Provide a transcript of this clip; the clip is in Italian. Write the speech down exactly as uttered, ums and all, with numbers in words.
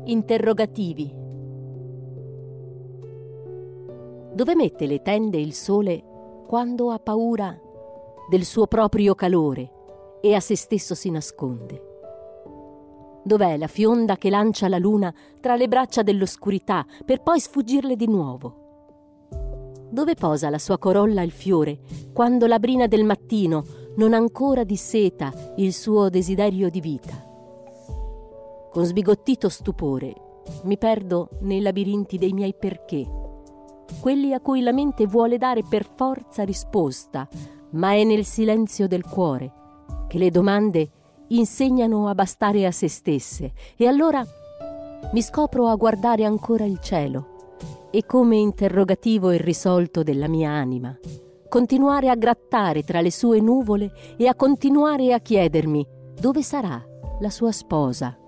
Interrogativi. Dove mette le tende il sole quando ha paura del suo proprio calore e a se stesso si nasconde? Dov'è la fionda che lancia la luna tra le braccia dell'oscurità per poi sfuggirle di nuovo? Dove posa la sua corolla il fiore quando la brina del mattino non ancora disseta il suo desiderio di vita? Con sbigottito stupore mi perdo nei labirinti dei miei perché, quelli a cui la mente vuole dare per forza risposta, ma è nel silenzio del cuore che le domande insegnano a bastare a se stesse, e allora mi scopro a guardare ancora il cielo e, come interrogativo irrisolto della mia anima, continuare a grattare tra le sue nuvole e a continuare a chiedermi dove sarà la sua sposa.